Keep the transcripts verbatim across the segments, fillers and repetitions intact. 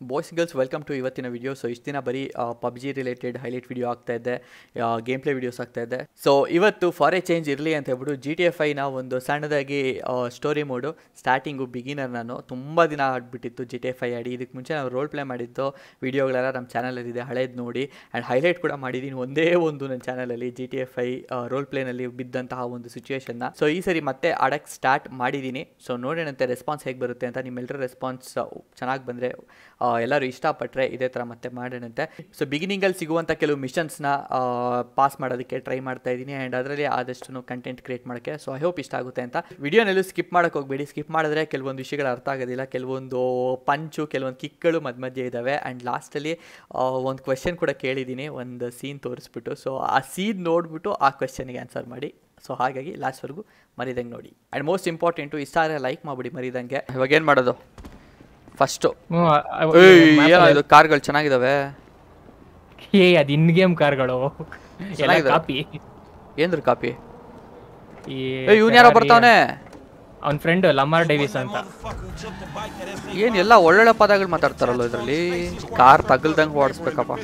Boys girls welcome to ಇವತ್ತಿನ video. So ಇಷ್ಟು ದಿನ ಬರೀ ಪಬ್ಜಿ ರಿಲೇಟೆಡ್ ಹೈಲೈಟ್ ವಿಡಿಯೋ ಆಗ್ತಾ ಇದ್ದೆ, ಗೇಮ್ ಪ್ಲೇ ವಿಡಿಯೋಸ್ ಆಗ್ತಾ ಇದ್ದೆ. ಸೊ ಇವತ್ತು ಫಾರ್ ಎ ಚೇಂಜ್ ಇರಲಿ ಅಂತ ಹೇಳ್ಬಿಟ್ಟು ಜಿ ಟಿ ಎಫ್ ಐನ ಒಂದು ಸಣ್ಣದಾಗಿ ಸ್ಟೋರಿ ಮೋಡು. ಸ್ಟಾರ್ಟಿಂಗು ಬಿಗಿನರ್, ನಾನು ತುಂಬ ದಿನ ಆಡ್ಬಿಟ್ಟಿತ್ತು ಜಿ ಟಿ ಎಫ್ ಐ ಆಡಿ. ಇದಕ್ಕೆ ಮುಂಚೆ ನಾವು ರೋಲ್ ಪ್ಲೇ ಮಾಡಿದ್ದು ವಿಡಿಯೋಗಳೆಲ್ಲ ನಮ್ಮ ಚಾನಲಲ್ಲಿದೆ, ಹಳೇದು ನೋಡಿ. ಆ್ಯಂಡ್ ಹೈಲೈಟ್ ಕೂಡ ಮಾಡಿದ್ದೀನಿ ಒಂದೇ ಒಂದು ನನ್ನ ಚಾನಲಲ್ಲಿ, G T F I role ಪ್ಲೇನಲ್ಲಿ ಬಿದ್ದಂತಹ ಒಂದು ಸಿಚುವೇಶನ್ನ. ಸೊ ಈ ಸರಿ ಮತ್ತೆ ಆಡೋಕ್ಕೆ ಸ್ಟಾರ್ಟ್ ಮಾಡಿದ್ದೀನಿ. ಸೊ ನೋಡೋಣಂತೆ ರೆಸ್ಪಾನ್ಸ್ ಹೇಗೆ ಬರುತ್ತೆ ಅಂತ. ನಿಮ್ಮೆಲ್ಲರ ರೆಸ್ಪಾನ್ಸ್ ಚೆನ್ನಾಗಿ ಬಂದರೆ, ಎಲ್ಲರೂ ಇಷ್ಟಪಟ್ಟರೆ ಇದೇ ಥರ ಮತ್ತೆ ಮಾಡೋಣಂತೆ. ಸೊ ಬಿಗಿನಿಂಗಲ್ಲಿ ಸಿಗುವಂಥ ಕೆಲವು ಮಿಷನ್ಸ್ನ ಪಾಸ್ ಮಾಡೋದಕ್ಕೆ ಟ್ರೈ ಮಾಡ್ತಾ ಇದ್ದೀನಿ. ಆ್ಯಂಡ್ ಅದರಲ್ಲಿ ಆದಷ್ಟು ಕಂಟೆಂಟ್ ಕ್ರಿಯೇಟ್ ಮಾಡೋಕ್ಕೆ. ಸೊ ಐ ಹೋಪ್ ಇಷ್ಟ ಆಗುತ್ತೆ ಅಂತ. ವಿಡಿಯೋನಲ್ಲೂ ಸ್ಕಿಪ್ ಮಾಡೋಕ್ಕೆ ಹೋಗಬೇಡಿ. ಸ್ಕಿಪ್ ಮಾಡಿದ್ರೆ ಕೆಲವೊಂದು ವಿಷಯಗಳು ಅರ್ಥ ಆಗೋದಿಲ್ಲ, ಕೆಲವೊಂದು ಪಂಚು, ಕೆಲವೊಂದು ಕಿಕ್ಗಳು ಮಧ್ಯ ಮಧ್ಯೆ ಇದ್ದಾವೆ. ಆ್ಯಂಡ್ ಲಾಸ್ಟಲ್ಲಿ ಒಂದು ಕ್ವೆಶನ್ ಕೂಡ ಕೇಳಿದ್ದೀನಿ, ಒಂದು ಸೀನ್ ತೋರಿಸ್ಬಿಟ್ಟು. ಸೊ ಆ ಸೀನ್ ನೋಡಿಬಿಟ್ಟು ಆ ಕ್ವೆಶನ್ಗೆ ಆನ್ಸರ್ ಮಾಡಿ. ಸೊ ಹಾಗಾಗಿ ಲಾಸ್ಟ್ವರೆಗೂ ಮರಿದಂಗೆ ನೋಡಿ. ಆ್ಯಂಡ್ ಮೋಸ್ಟ್ ಇಂಪಾರ್ಟೆಂಟು, ಇಷ್ಟ ಆದರೆ ಲೈಕ್ ಮಾಡಿಬಿಡಿ ಮರಿದಂಗೆ. ಇವಾಗ ಏನು ಮಾಡೋದು ಫಸ್ಟು? ಏನಾದ್ರು ಕಾರ್ಗಳು ಚೆನ್ನಾಗಿದಾವೆ. ಏ ಅದು ಇನ್ ಗೇಮ್ ಕಾರ್ಗಳು ಕಾಪಿ. ಏನ್ರ ಕಾಪಿ? ಇವ್ನು ಯಾರೋ ಬರ್ತಾವನೆ, ಅವನ ಫ್ರೆಂಡ್ ಲಮಾರ್ ಡೇವಿಸ್ ಅಂತ. ಏನ್ ಎಲ್ಲ ಒಳ್ಳೊಳ್ಳೆ ಪದಗಳು ಮಾತಾಡ್ತಾರಲ್ಲ ಇದರಲ್ಲಿ. ಕಾರ್ ತಗಲ್ದಂಗೆ ಓಡಿಸ್ಬೇಕಪ್ಪ,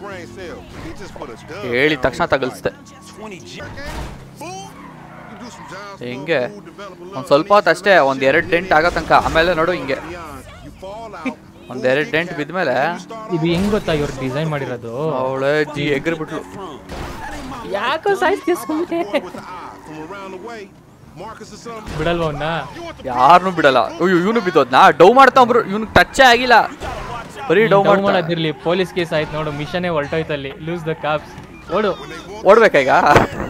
ಹೇಳಿದ ತಕ್ಷಣ ತಗಲ್ಸ್ದೆ. ಹಿಂಗೆ ಒಂದ್ ಸ್ವಲ್ಪ ಹೊತ್ತು ಅಷ್ಟೇ, ಒಂದ್ ಎರಡು ಡೆಂಟ್ ಆಗೋ ತನಕ. ಆಮೇಲೆ ನೋಡು ಹಿಂಗೆ ಒಂದೆರಡು ಡೆಂಟ್ ಬಿದ್ಮೇಲೆ. ಇದು ಹೆಂಗ್ ಗೊತ್ತಾ ಇವ್ರು ಡಿಸೈನ್ ಮಾಡಿರೋದು? ಅವಳೆ ಜಿ ಎಗ್ರಿ ಬಿಟ್ಲು. ಯಾಕೋ ಸಾಯ್ತೀಯ ಸುಮ್ಮನೆ, ಬಿಡಲ್ವ ಅವನ್ನ? ಯಾರನ್ನೂ ಬಿಡಲ್ಲ. ಅಯ್ಯೋ ಇವನು ಬಿದ್ದೋದ್ನಾ? ಡೌ ಮಾಡ್ತಾವ್ರು, ಇವ್ನು ಟಚ್ ಆಗಿಲ್ಲ, ಬರೀ ಡೌ ಮಾಡೋದಿರ್ಲಿ. ಪೊಲೀಸ್ ಕೇಸ್ ಆಯ್ತು ನೋಡು, ಮಿಷನ್ ಹೊಲ್ಟೋಯ್ತಲ್ಲಿ. Lose the cops. ಓಡು, ಓಡ್ಬೇಕಾ ಈಗ?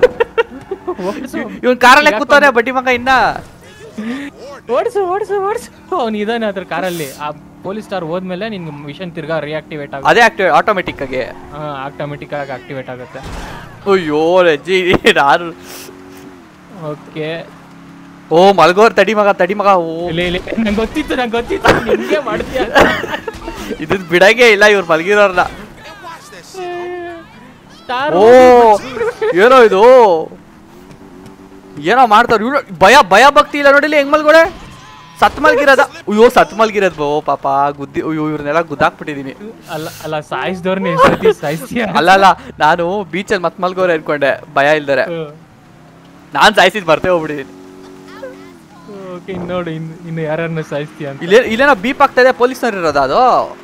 ಇವನ್ ಕಾರಲ್ಲೇ ಕೂತವ್ರೆ ಬಡ್ಡಿ ಮಗ. ಇನ್ನ ಓಡಿಸು ಓಡಿಸು ಓಡಿಸು. ಅವ್ನು ಇದಾನೆ ಅದ್ರ ಕಾರಲ್ಲಿ. ಆ ಪೊಲೀಸ್ ಸ್ಟಾರ್ ಹೋದ್ಮೇಲೆ ನಿನ್ಗೆ ಮಿಷನ್ ತಿರ್ಗಾ ರಿಯಾಕ್ಟಿವೇಟ್ ಆಗುತ್ತೆ. ಅದೇ ಆಕ್ಟಿವೇಟ್ ಆಟೋಮೆಟಿಕ್ ಆಗಿ. ಹಾ, ಆಟೋಮೆಟಿಕ್ ಆಗಿ ಆಕ್ಟಿವೇಟ್ ಆಗುತ್ತೆ. ಅಯ್ಯೋ ರಜ್ಜಿ ನಾನು. ಓಕೆ, ಓ ಮಲ್ಗೋರ್ ತಡಿ ಮಗ, ತಡಿ ಮಗ. ಓ ನಂಗೆ ಗೊತ್ತಿತ್ತು, ನಂಗೆ ಗೊತ್ತಿತ್ತು ನಿಂಗೆ ಮಾಡ್ತೀಯ. ಇದನ್ ಬಿಡಂಗೆ ಇಲ್ಲ ಇವ್ರು ಮಲ್ಗಿರೋರ್ನ. ಓ ಏನೋ ಇದು, ಏನೋ ಮಾಡ್ತಾರ ಇವ್ರು. ಭಯ ಭಯ ಭಕ್ತಿ ಇಲ್ಲ ನೋಡಿಲಿ ಹೆಂಗ್ ಮಲ್ಗೋಳೆ. ಸತ್ ಮಲ್ಗಿರೋದ. ಅಯ್ಯೋ ಸತ್ ಮಲ್ಗಿರೋದ್ ಬೋ ಪಾಪ. ಗುದ್ದಿ ಅಯ್ಯೋ ಇವ್ರನ್ನೆಲ್ಲ ಗುದ್ದಾಕ್ಬಿಟ್ಟಿದೀನಿ. ಅಲ್ಲ ಅಲ್ಲ ಸಾಯಿಸ್ದವ್ರನ್ನೇ ಸಾಯಿಸ್ತೀಯ. ಅಲ್ಲ ಅಲ್ಲ, ನಾನು ಬೀಚಲ್ಲಿ ಮತ್ ಮಲ್ಗೋರೆ ಅನ್ಕೊಂಡೆ ಭಯ ಇಲ್ದರೆ. ನಾನ್ ಸಾಯಿಸಿದ್ ಬರ್ತೇ ಹೋಗ್ಬಿಟ್ಟಿದೀನಿ. ನೋಡಿ ಇನ್ನು ಯಾರನ್ನ ಸಾಯಿಸ್ತೀಯ ಅಂತ. ಇಲ್ಲೇ ಇಲ್ಲೇನೋ ಬೀಪ್ ಆಗ್ತಾ ಇದೆ. ಪೊಲೀಸ್ನವ್ರು ಇರೋದ ಅದು?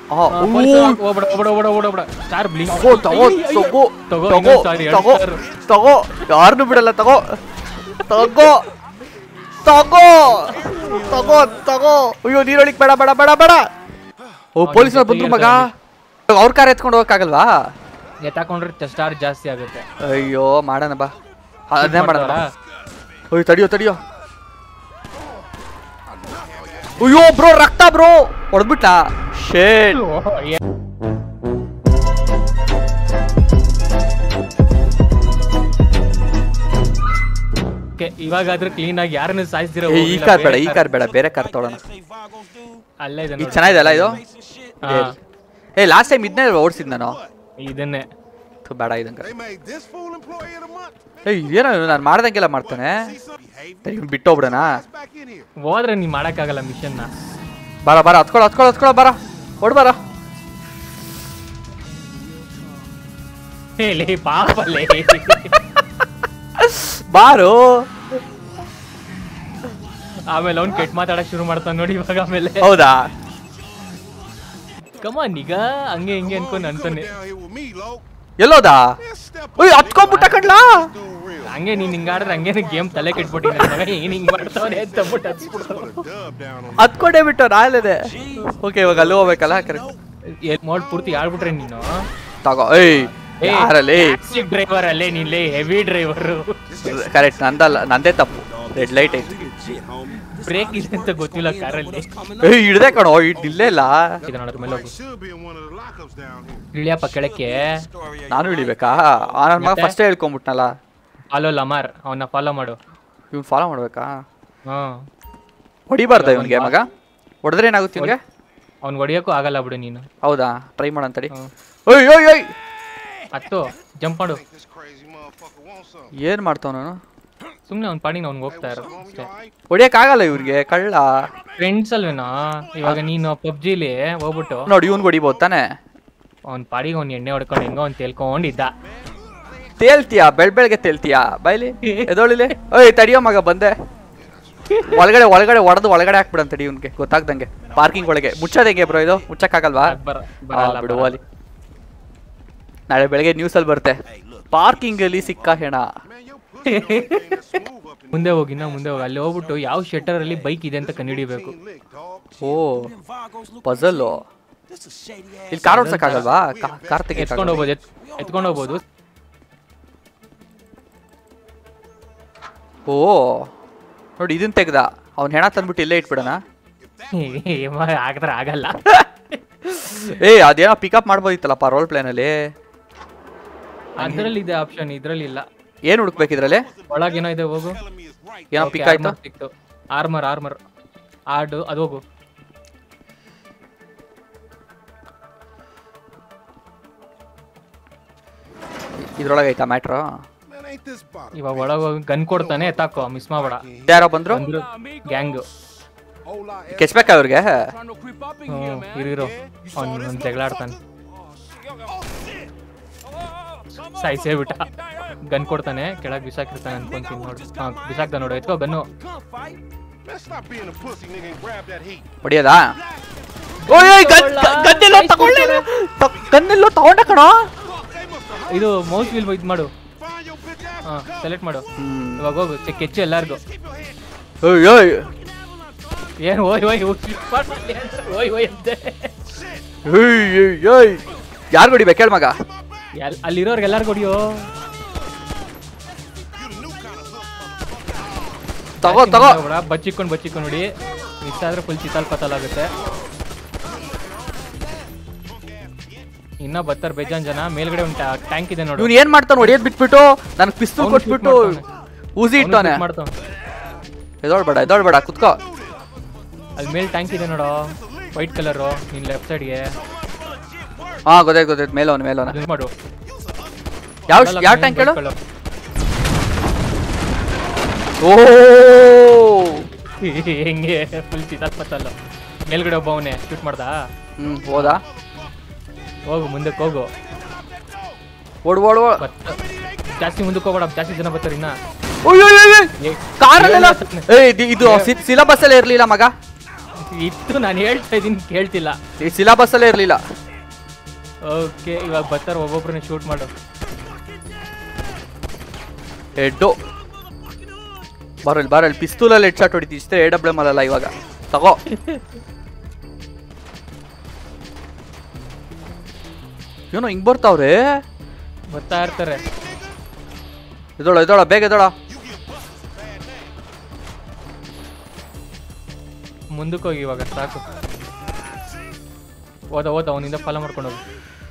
ತಗೋ, ಯಾರನ್ನು ಬಿಡಲ್ಲ. ತಗೋ ತಗೋ ತಗೋ ತಗೋ ತಗೋ. ಅಯ್ಯೋ ನೀರೊಳಿಕ್ ಬೇಡ ಬೇಡ ಬೇಡ ಬೇಡ. ಓ ಪೊಲೀಸ್ನವ್ರು ಬಂದ್ರು ಮಗ. ಅವ್ರ ಕಾರ್ ಎತ್ಕೊಂಡು ಹೋಗಕ್ಕಾಗಲ್ವಾ? ಎತ್ತಾಕೊಂಡ್ರೆ ಸ್ಟಾರ್ ಜಾಸ್ತಿ ಆಗುತ್ತೆ. ಅಯ್ಯೋ ಮಾಡೋಣ ಬಾ, ಅದನ್ನೇ ಮಾಡೋಣ. ಅಯ್ಯೋ ತಡಿಯೋ ತಡಿಯೋ. ಅಯ್ಯೋ ಬ್ರೋ ರಕ್ತ ಬ್ರೋ, ಹೊಡೆದ್ಬಿಟ್ಟ. ಶೇಟ್. ಇವಾಗಾದ್ರೂ ಕ್ಲೀನ್ ಆಗಿ ಯಾರನ್ನು ಸಾಯಿಸ್ದಿರೋ. ಈ ಕಾರ್ ಬೇಡ, ಈ ಕಾರ್ ಬೇಡ, ಬೇರೆ ಕಾರ್ ತೊಗೊಳೋಣ. ಅಲ್ಲೇ ಇದೆ, ಇದು ಚೆನ್ನಾಗಿದೆ ಅಲ್ಲ ಇದು? ಏ ಲಾಸ್ಟ್ ಟೈಮ್ ಇದನ್ನೇ ಓಡಿಸಿದ್ ನಾನು. ಇದನ್ನೇ ಬೇಡ ಇದಂಗ. ಏಯ್ ಏನೋ ನಾನು ಮಾಡ್ದಂಗೆಲ್ಲ ಮಾಡ್ತಾನೆ. ಬಿಟ್ಟೋಗ್ಬಿಡೋಣ. ಹೋದ್ರೆ ನೀ ಮಾಡಕ್ಕಾಗಲ್ಲ ಮಿಷನ್ ನ. ಬರ ಬರ, ಹತ್ಕೊಳ್ಳೋ ಹತ್ಕೊಳ್ಳೋ ಹತ್ಕೊಳ್ಳೋ, ಬರ ಓಡ್ ಬರ. ಹೇಳಿ ಪಾಪಲೇ ಬಾರು. ಆಮೇಲೆ ಅವ್ನು ಕೆಟ್ಟ ಮಾತಾಡಕ್ ಶುರು ಮಾಡ್ತಾನೆ ನೋಡಿ ಇವಾಗ. ಆಮೇಲೆ ಹೌದಾ? ಕಮಾನ್ ಈಗ ಹಂಗೆ ಹಿಂಗೆ ಅನ್ಕೊಂಡು ಅಂತಾನೆ. ಎಲ್ಲೋದಾ? ಓಯ್ ಹತ್ಕೊಂಡ್ಬಿಟ್ಟ ಕಡ್ಲಾ. ಹಂಗೆ ನೀನ್ ಹಿಂಗಾಡ್ರೆ ಹಂಗೇನೆ ಗೇಮ್ ತಲೆ ಕೆಟ್ಬಿಟ್ಟಿದೆ ಮಗ. ಏನ್ ಹಿಂಗ್ ಮಾಡ್ತಾವನೆ ಅಂತ ಬಿಟ್ಟು ಹತ್ಕೊಂಡೇ ಬಿಟ್ಟು ನಾಳೆ. ಓಕೆ ಇವಾಗ ಅಲ್ಲಿ ಹೋಗ್ಬೇಕಲ್ಲ. ಕರೆಕ್ಟ್ ಮೋಡ್ ಪೂರ್ತಿ ಆಡ್ಬಿಟ್ರೆ ನೀನು. ತಗೋ. ಏಯ್ ಯಾರಲ್ಲಿ ಡ್ರೈವರ್ ಅಲ್ಲೇ ನೀನ್ හෙವಿ ಡ್ರೈವರ್. ಕರೆಕ್ಟ್, ನಂದಲ್ಲ, ನಂದೇ ತಪ್ಪು. ರೆಡ್ ಲೈಟ್ ಐತಿ, ಬ್ರೇಕ್ ಇದೆ ಅಂತ ಗೊತ್ತಿಲ್ಲ ಕಾರಲ್ಲಿ. ಏಯ್ ಹಿಡ್ದೆ ಕಣೋ, ಇಲ್ಲೇ ಇಲ್ಲ. ಇಳಿಯಪ್ಪ ಕೆಳಕ್ಕೆ. ನಾನು ಇಳಿಬೇಕಾ? ನನ್ನ ಮಗ ಫಸ್ಟೇ ಹೇಳ್ಕೊಂಬಿಟ್ನಲ್ಲ. ಫಾಲೋ ಲಮಾರ್, ಅವನ್ನ ಫಾಲೋ ಮಾಡು. ಇವ್ನು ಫಾಲೋ ಮಾಡ್ಬೇಕಾ? ಹಾ, ಹೊಡಿಬಾರ್ದ ಇವನ್ಗೆ ಮಗ? ಹೊಡೆದ್ರೆ ಏನಾಗುತ್ತೆ ಇವನ್ಗೆ? ಅವ್ನು ಹೊಡಿಯೋಕ್ಕೂ ಆಗಲ್ಲ ಬಿಡು ನೀನು. ಹೌದಾ? ಟ್ರೈ ಮಾಡಂತಡಿ. ಓಯ್ ಓಯ್ ಓಯ್ ಹತ್ತು ಜಂಪ್ ಮಾಡು. ಏನ್ ಮಾಡ್ತಾವ ನಾನು? ಸುಮ್ನೆ ಅವ್ನ ಪಾಡಿಗೆ ಅವ್ನಿಗೆ ಹೋಗ್ತಾ ಇರೋ ಅಷ್ಟೇ. ಹೊಡಿಯಕ್ಕಾಗಲ್ಲ ಇವ್ರಿಗೆ, ಕಳ್ಳ ಫ್ರೆಂಡ್ಸ್ ಅಲ್ವೇನಾ. ಇವಾಗ ನೀನು ಪಬ್ಜಿಲಿ ಹೋಗ್ಬಿಟ್ಟು ನೋಡಿ ಇವ್ನ್ ಹೊಡಿಬೋದು ತಾನೆ. ಅವ್ನ ಪಾಡಿಗೆ ಅವ್ನು ಎಣ್ಣೆ ಹೊಡ್ಕೊಂಡು ಹೆಂಗೋ ಅವ್ನು ತೇಲ್ಕೊಂಡಿದ್ದ. ತೇಲ್ತೀಯಾ ಬೆಳ್ ಬೆಳಗ್ಗೆ ತೇಲ್ತೀಯಾ ಬಾಯ್ಲಿ ಎದೋಳಿಲಿ. ಓಯ್ ತಡಿಯೋ ಮಗ ಬಂದೆ. ಒಳಗಡೆ ಒಳಗಡೆ ಹೊಡೆದು ಒಳಗಡೆ ಹಾಕ್ಬಿಡಂತ ತಡಿ ಇವ್ನಿಗೆ ಗೊತ್ತಾಗ್ದಂಗೆ. ಪಾರ್ಕಿಂಗ್ ಒಳಗೆ ಮುಚ್ಚೋದು ಹೆಂಗೆ ಬ್ರೋ ಇದು? ಮುಚ್ಚಕ್ಕಾಗಲ್ವಾ? ಬಿಡು ಅಲ್ಲಿ. ನಾಳೆ ಬೆಳಗ್ಗೆ ನ್ಯೂಸ್ ಅಲ್ಲಿ ಬರುತ್ತೆ ಪಾರ್ಕಿಂಗ್ ಅಲ್ಲಿ ಸಿಕ್ಕ ಹೆಣ. ಮುಂದೆ ಹೋಗಿ ನಾ ಮುಂದೆ ಹೋಗಿ ಅಲ್ಲಿ ಹೋಗ್ಬಿಟ್ಟು ಯಾವ ಶೆಟರ್ ಅಲ್ಲಿ ಬೈಕ್ ಇದೆ ಅಂತ ಕಂಡುಹಿಡಿಬೇಕು. ಓ ಪಜಲ್. ಇಲ್ಲಿ ಕಾರ್ ಓಡ್ಸಕ್ಕಾಗಲ್ವಾ? ಕಾರ್ ತೆಗೆ ಎತ್ಕೊಂಡು ಹೋಗ್ಬೋದು, ಎತ್ಕೊಂಡು ಹೋಗ್ಬೋದು. ಓ ನೋಡಿ ಇದನ್ನ ತೆಗ್ದ. ಅವ್ನ ಹೆಣ ತಂದ್ಬಿಟ್ಟು ಇಲ್ಲೇ ಇಟ್ಬಿಡೋಣ. ಆಗಿದ್ರೆ ಆಗಲ್ಲ. ಏ ಅದೇನೋ ಪಿಕಪ್ ಮಾಡ್ಬೋದಿತ್ತಲ್ಲಪ್ಪ ರೋಲ್ ಪ್ಲೇನ್ ಅಲ್ಲಿ. ಅದ್ರಲ್ಲಿ ಇದೆ ಆಪ್ಷನ್, ಇದ್ರಲ್ಲಿ ಇಲ್ಲ. ಏನ್ ಹುಡುಕ್ಬೇಕಿದ್ರಲ್ಲಿ? ಒಳಗೆ ಏನೋ ಇದೆ, ಹೋಗು. ಏನೋ ಪಿಕ್ ಆಯ್ತು. ಆರ್ಮರ್ ಆರ್ಮರ್ ಆಡು ಅದು ಹೋಗು. ಇದ್ರೊಳಗೆ ಐತಾ ಮ್ಯಾಟ್ರು? ಇವಾಗ ಒಳಗೆ ಹೋಗಿ ಗನ್ ಕೊಡ್ತಾನೆ, ಎತ್ತಾಕೋ, ಮಿಸ್ ಮಾಡಬೇಡ. ಯಾರೋ ಬಂದ್ರು? ಗ್ಯಾಂಗ್ ಕೆಚ್ಬೇಕಾ ಇವ್ರಿಗೆ? ಹ್ಮ್ ಇರಿರೋ ಅವ್ನು ಜಗಳಾಡ್ತಾನೆ. ಸಾಯಿಸೇ ಬಿಟ್ಟ. ಗನ್ ಕೊಡ್ತಾನೆ, ಕೆಳಗೆ ಬಿಸಾಕಿರ್ತಾನೆ ಅನ್ಕೊಂತೀನಿ ನೋಡು. ಹಾ ಬಿಸಾಕ್ದ ನೋಡು, ಎತ್ಕೋ ಗನ್ನು. ಹೊಡಿಯೋದಾ? ಗನ್ನೆಲ್ಲೋ ತಗೊಂಡ ಕಣ. ಇದು ಮೌಸ್ ವೀಲ್ ಇದು ಮಾಡು. ಹಾ ಸೆಲೆಕ್ಟ್ ಮಾಡು. ಇವಾಗ ಹೋಗು ಚೆಕ್ ಹೆಚ್ಚು ಎಲ್ಲಾರ್ಗು. ಏನು ಓಯ್ ಓಯ್ ಓಯ್ ಓಯ್ ಅಂತೆ. ಯಾರು ಹೊಡಿಬೇಕು ಹೇಳ ಮಗ? ಅಲ್ಲಿರೋರ್ಗೆ ಎಲ್ಲಾರ್ಗು ಹೊಡಿಯೋ. ತಗೋ ತಗೋ ಬಚ್ಚಿಕೊಂಡು ಬಚ್ಚಿಕೊಂಡು ನೋಡಿ. ಮಿಸ್ ಆದ್ರೆ ಫುಲ್ ಚಿತಾಲ್ ಪತಾಲ್ ಆಗುತ್ತೆ. ಇನ್ನ ಬತ್ತಾರ ಬೇಜಾನ್ ಜನ. ಮೇಲ್ಗಡೆ ಒಂದು ಟ್ಯಾಂಕ್ ಇದೆ ನೋಡು. ಇವ್ನು ಏನ್ ಮಾಡ್ತಾನೆ? ಹೊಡಿಯೋದ್ ಬಿಟ್ಬಿಟ್ಟು ನನಗೆ ಪಿಸ್ತೂಲ್ ಕೊಟ್ಬಿಟ್ಟು ಊಸಿ ಇಟ್ಟಾನೆ. ಎದೋಳ್ಬೇಡ ಎದೋಳ್ಬೇಡ ಕುತ್ಕೋ. ಅಲ್ಲಿ ಮೇಲ್ ಟ್ಯಾಂಕ್ ಇದೆ ನೋಡು, ವೈಟ್ ಕಲರು, ನಿನ್ ಲೆಫ್ಟ್ ಸೈಡ್ಗೆ. ಹಾ ಗೊತ್ತಾಯ್ತು ಗೊತ್ತಾಯ್ತು. ಮೇಲವನು ಮೇಲವನು ಮಾಡು. ಯಾವ ಯಾವ ಟ್ಯಾಂಕ್ ಹೇಳು? ಓ ಹೆಂಗೆ ಫುಲ್ ಚಿತಾಲ್ ಪತ್ತಲ್ಲ. ಮೇಲ್ಗಡೆ ಒಬ್ಬ ಅವನೇ ಶೂಟ್ ಮಾಡ್ದ. ಹ್ಮ್ ಹೋದಾ? ಹೋಗು ಮುಂದಕ್ಕೆ ಹೋಗು. ಓಡ್ ಓಡ್ ಜಾಸ್ತಿ ಮುಂದಕ್ಕೆ ಹೋಗ್ಬೇಡ, ಜಾಸ್ತಿ ಜನ ಬರ್ತಾರೆ ಇನ್ನ. ಕಾರಲ್ಲೆಲ್ಲ ಇದು ಸಿಲೆಬಸ್ ಅಲ್ಲೇ ಇರ್ಲಿಲ್ಲ ಮಗ. ಇತ್ತು ನಾನು ಹೇಳ್ತಾ ಇದೀನಿ ಕೇಳ್ತಿಲ್ಲ. ಈ ಸಿಲೆಬಸ್ ಅಲ್ಲೇ ಇರ್ಲಿಲ್ಲ. ಓಕೆ ಇವಾಗ ಬರ್ತಾರೆ, ಒಬ್ಬೊಬ್ರನ್ನ ಶೂಟ್ ಮಾಡು. ಹೆಡ್ಡು ಬರಲ್ ಬರಲ್ ಪಿಸ್ತೂಲಲ್ಲಿ ಹೆಡ್ ಶಾಟ್ ಹೊಡಿತಿ. ಇಷ್ಟೇ ಎ ಡಬ್ಲ್ಯೂ ಅಲ್ಲ ಇವಾಗ. ತಗೋ. ಏನೋ ಹಿಂಗ್ ಬರ್ತಾವ್ರೆ. ಬರ್ತಾ ಇರ್ತಾರೆ. ಎದೋಳ ಎದೋಳ ಬೇಗ ಎದೋಳ. ಮುಂದಕ್ಕೆ ಹೋಗಿ ಇವಾಗ ಸಾಕು. ಹೋದ ಹೋದ ಅವನಿಂದ ಫಾಲೋ ಮಾಡ್ಕೊಂಡು ಹೋಗಿ.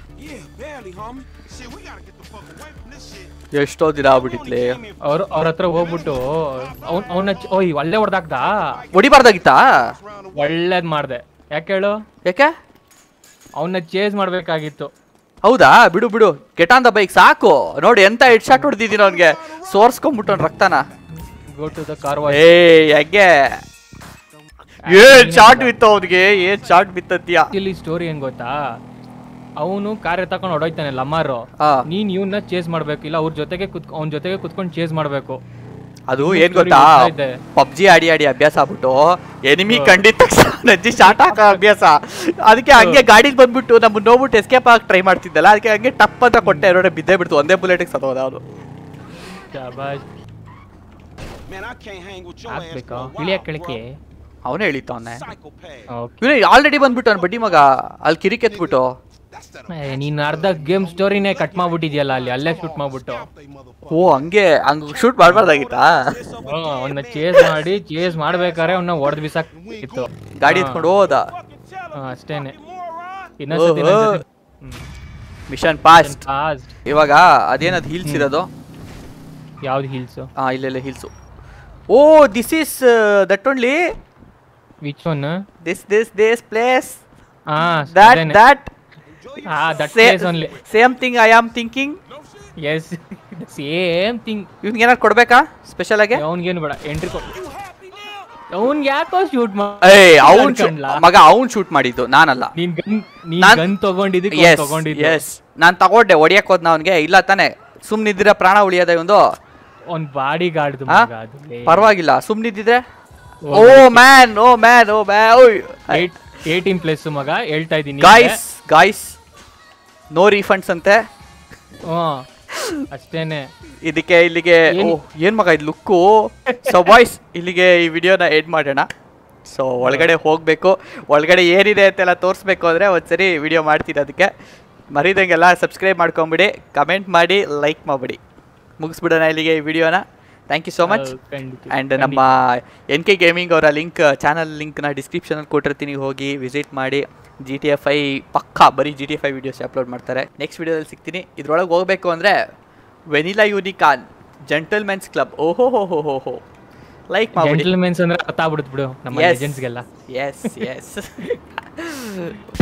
ಎಷ್ಟೋ ದಿನ ಆಗ್ಬಿಟ್ಟಿತ್ಲೆ. ಅವ್ರು ಅವ್ರ ಹತ್ರ ಹೋಗ್ಬಿಟ್ಟು ಅವ್ನ ಅವನ್ನ ಓಯ್ ಒಳ್ಳೆ ಹೊಡೆದಾಕ್ದ. ಹೊಡಿಬಾರ್ದಾಗಿತ್ತಾ? ಒಳ್ಳೇದ್ ಮಾಡ್ದೆ. ಯಾಕೆ ಹೇಳು? ಯಾಕೆ? ಅವನ್ನ ಚೇಸ್ ಮಾಡ್ಬೇಕಾಗಿತ್ತು. ಹೌದಾ? ಬಿಡು ಬಿಡು. ಗೆಟ್ ಆನ್ ದ ಬೈಕ್ ಸಾಕು. ನೋಡಿ ಎಂತ ಹೆಡ್ ಶಾಟ್ ಹೊಡೆದಿದ್ದೀನಿ ಅವನ್ಗೆ. ಸೋರ್ಸ್ಕೊಂಡ್ಬಿಟ್ಟು ರಕ್ತನ. Go to the car. ಏ ಹೆಂಗೆ ಏನ್ ಶಾಟ್ ಬಿತ್ತು ಅವ್ನಿಗೆ, ಏನ್ ಶಾಟ್ ಬಿತ್ತತ್ತೀಯ. ಇಲ್ಲಿ ಸ್ಟೋರಿ ಹೆಂಗ್ ಗೊತ್ತಾ? ಅವನು ಕಾರ್ ಎತ್ತಕೊಂಡು ಹೊಡೋಯ್ತಾನೆ ಲಮ್ಮಾರು. ನೀನ್ ಇವನ್ನ ಚೇಸ್ ಮಾಡ್ಬೇಕು, ಇಲ್ಲ ಅವ್ರ ಜೊತೆಗೆ ಕುತ್ ಅವ್ನ ಜೊತೆಗೆ ಕುತ್ಕೊಂಡು ಚೇಸ್ ಮಾಡ್ಬೇಕು. ಅದು ಏನ್ ಗೊತ್ತಾ, ಪಬ್ಜಿ ಆಡಿ ಆಡಿ ಅಭ್ಯಾಸ ಆಗ್ಬಿಟ್ಟು ಎನಿಮಿ ಕಂಡಿದ ತಕ್ಷಣ ನಜ್ಜಿ ಶಾಟ್ ಹಾಕೋ ಅಭ್ಯಾಸ. ಅದಕ್ಕೆ ಹಂಗೆ ಗಾಡಿಗೆ ಬಂದ್ಬಿಟ್ಟು ನಮ್ಮ ನೋಡ್ಬಿಟ್ಟು ಎಸ್ಕೇಪ್ ಆಗಿ ಟ್ರೈ ಮಾಡ್ತಿದ್ದಲ್ಲ, ಅದಕ್ಕೆ ಹಂಗೆ ಟಪ್ ಅಂತ ಕೊಟ್ಟೆ. ಎರಡೇ ಬಿದ್ದೇ ಬಿಡ್ತು, ಒಂದೇ ಬುಲೆಟ್ ಸತ್ತೋದ ಅವನು. ಇಳಿಯ ಕೆಳಕ್ಕೆ ಅವನೇ ಹೇಳಿತ್ತವನ್ನೇ. ಆಲ್ರೆಡಿ ಬಂದ್ಬಿಟ್ಟು ಅವ್ನು ಬಡ್ಡಿ ಮಗ ಅಲ್ಲಿ ಕಿರಿಕ್ ಎತ್ಬಿಟ್ಟು. ನೀನ್ ಅರ್ಧ ಗೇಮ್ ಸ್ಟೋರಿನೇ ಕಟ್ ಮಾಡ್ಬಿಟ್ಟಿದ್ಯಲ್ಲ ಅಲ್ಲಿ, ಅಲ್ಲೇ ಶೂಟ್ ಮಾಡ್ಬಿಟ್ಟು. ಓ ಹಂಗೆ ಹಂಗ ಶೂಟ್ ಮಾಡ್ಬಾರ್ದಾಗಿತ್ತಾ? ಅವನ್ನ ಚೇಸ್ ಮಾಡಿ ಚೇಸ್ ಮಾಡ್ಬೇಕಾರೆ ಅವನ್ನ ಹೊಡೆದ್ ಬಿಸಾಕಿತ್ತು. ಗಾಡಿ ಎತ್ಕೊಂಡು ಹೋದ ಅಷ್ಟೇನೆ. ಇನ್ನೊಂದ್ಸತಿ ಮಿಷನ್ ಪಾಸ್ಟ್. ಇವಾಗ ಅದೇನದು ಹೀಲ್ಸ್ ಇರೋದು? ಯಾವ್ದು ಹೀಲ್ಸ್? ಹಾ ಇಲ್ಲ ಹೀಲ್ಸು. ಓ this is that only. Which one? This this this place. ಹಾ that that Ah, that place only. Same thing I am thinking. Yes same thing. ಇವ್ನಿಗೆ ಏನಾದ್ರು ಕೊಡ್ಬೇಕಾ ಸ್ಪೆಷಲ್ ಆಗಿ? ಅವ್ನಿಗೇನು ಬೇಡ, ಎಂಟ್ರಿ ಕೊಡು. ಅವ್ನ್ಗೆ ಯಾಕೋ ಶೂಟ್ ಏ ಅವ್ನ್ ಮಗ ಅವ್ನ್ ಶೂಟ್ ಮಾಡಿದ್ದು ನಾನಲ್ಲ. ನೀನ್ ಗನ್ ನೀನ್ ಗನ್ ತಗೊಂಡಿದ್ದು ತಗೊಂಡಿದ್ದು. ಎಸ್ ನಾನ್ ತಗೊಂಡೆ ಹೊಡಿಯಕ್ ಹೋದ್ನ ಅವ್ನಿಗೆ. ಇಲ್ಲ ತಾನೆ, ಸುಮ್ನಿದ್ರೆ ಪ್ರಾಣ ಉಳಿಯೋದ ಒಂದು. ಅವ್ನ್ ಬಾಡಿ ಗಾರ್ಡ್ ಪರವಾಗಿಲ್ಲ ಸುಮ್ನಿದ್ದಿದ್ರೆ. Oh man oh man oh man eighteen plus ಮಗ ಹೇಳ್ತಾ ಇದೀನಿ. ಗಾಯ್ಸ್ ಗಾಯ್ಸ್ ನೋ ರೀಫಂಡ್ಸ್ ಅಂತೆ. ಅಷ್ಟೇನೆ. ಇದಕ್ಕೆ ಇಲ್ಲಿಗೆ ಏನ್ ಮಗ ಇದು ಲುಕ್ಕು. ಸೊ ಬಾಯ್ಸ್ ಇಲ್ಲಿಗೆ ಈ ವಿಡಿಯೋನ ಎಡ್ ಮಾಡೋಣ. ಸೊ ಒಳಗಡೆ ಹೋಗ್ಬೇಕು, ಒಳಗಡೆ ಏನಿದೆ ಅಂತೆಲ್ಲ ತೋರಿಸ್ಬೇಕು ಅಂದರೆ ಒಂದ್ಸರಿ ವಿಡಿಯೋ ಮಾಡ್ತೀನಿ. ಅದಕ್ಕೆ ಮರಿದಂಗೆಲ್ಲ ಸಬ್ಸ್ಕ್ರೈಬ್ ಮಾಡ್ಕೊಂಬಿಡಿ, ಕಮೆಂಟ್ ಮಾಡಿ, ಲೈಕ್ ಮಾಡಿಬಿಡಿ. ಮುಗಿಸ್ಬಿಡೋಣ ಇಲ್ಲಿಗೆ ಈ ವಿಡಿಯೋನ. Thank you so much. And ನಮ್ಮ ಎನ್ ಕೆ ಗೇಮಿಂಗ್ ಅವರ ಲಿಂಕ್ ಚಾನಲ್ ಲಿಂಕ್ನ ಡಿಸ್ಕ್ರಿಪ್ಷನಲ್ಲಿ ಕೊಟ್ಟಿರ್ತೀನಿ, ಹೋಗಿ ವಿಸಿಟ್ ಮಾಡಿ. ಜಿ ಟಿ ಎಫ್ ಐ ಪಕ್ಕಾ ಬರೀ G T F I videos upload ಮಾಡ್ತಾರೆ. ನೆಕ್ಸ್ಟ್ ವೀಡಿಯೋದಲ್ಲಿ ಸಿಗ್ತೀನಿ. ಇದ್ರೊಳಗೆ ಹೋಗಬೇಕು ಅಂದರೆ ವೆನಿಲಾ ಯೂನಿಕಾರ್ನ್ ಜೆಂಟಲ್ಮೆನ್ಸ್ ಕ್ಲಬ್. ಓಹೋ ಹೋ ಹೋ ಹೋ ಹೋ ಲೈಕ್ ಮಾಡಿ. ಜೆಂಟಲ್ಮೆನ್ಸ್ ಅಂದ್ರೆ ಅರ್ಥ ಆಗ್ಬಿಡುತ್ತೆ ಬಿಡು ನಮ್ಮ ಲೆಜೆಂಡ್ಸ್ಗೆಲ್ಲ. S S